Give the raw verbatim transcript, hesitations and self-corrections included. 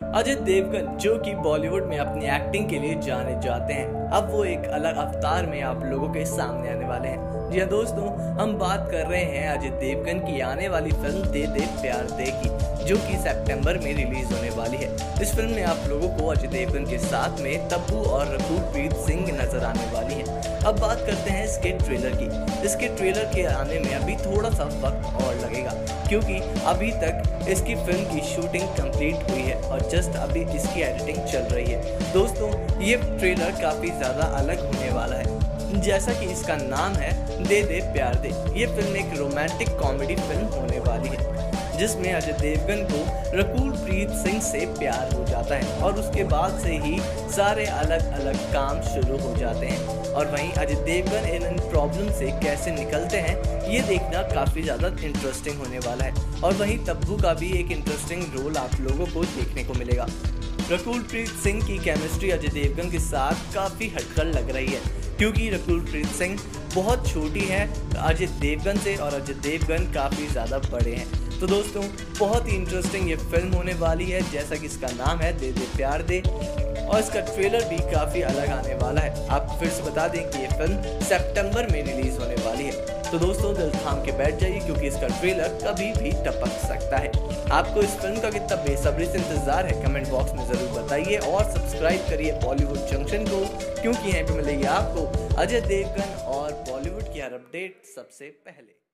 अजय देवगन जो कि बॉलीवुड में अपनी एक्टिंग के लिए जाने जाते हैं, अब वो एक अलग अवतार में आप लोगों के सामने आने वाले हैं। जी हाँ दोस्तों, हम बात कर रहे हैं अजय देवगन की आने वाली फिल्म दे दे प्यार दे की, जो कि सितंबर में रिलीज होने वाली है। इस फिल्म में आप लोगों को अजय देवगन के साथ में तब्बू और रकुलप्रीत सिंह नजर आने वाली है। अब बात करते हैं इसके ट्रेलर की। इसके ट्रेलर के आने में अभी थोड़ा सा वक्त और लगेगा, क्योंकि अभी तक इसकी फिल्म की शूटिंग कंप्लीट हुई है और जस्ट अभी इसकी एडिटिंग चल रही है। दोस्तों, ये ट्रेलर काफी ज्यादा अलग होने वाला है। जैसा कि इसका नाम है दे दे प्यार दे, ये फिल्म एक रोमांटिक कॉमेडी फिल्म होने वाली है, जिसमें अजय देवगन को रकुलप्रीत सिंह से प्यार हो जाता है और उसके बाद से ही सारे अलग अलग काम शुरू हो जाते हैं। और वहीं अजय देवगन इन इन प्रॉब्लम से कैसे निकलते हैं, ये देखना काफ़ी ज़्यादा इंटरेस्टिंग होने वाला है। और वहीं तब्बू का भी एक इंटरेस्टिंग रोल आप लोगों को देखने को मिलेगा। रकुलप्रीत सिंह की केमिस्ट्री अजय देवगन के साथ काफ़ी हटकर लग रही है, क्योंकि रकुलप्रीत सिंह बहुत छोटी है अजय देवगन से और अजय देवगन काफ़ी ज़्यादा बड़े हैं। तो दोस्तों, बहुत ही इंटरेस्टिंग ये फिल्म होने वाली है, जैसा कि इसका नाम है दे दे प्यार दे, और इसका ट्रेलर भी काफ़ी अलग आने वाला है। आपको फिर से बता दें कि ये फिल्म सितंबर में रिलीज होने वाली है। तो दोस्तों, दिल थाम के बैठ जाइए, क्योंकि इसका ट्रेलर कभी भी टपक सकता है। आपको इस फिल्म का कितना बेसब्री से इंतजार है, कमेंट बॉक्स में ज़रूर बताइए और सब्सक्राइब करिए बॉलीवुड जंक्शन को, क्योंकि यहाँ पे मिलेगी आपको अजय देवगन और बॉलीवुड की हर अपडेट सबसे पहले।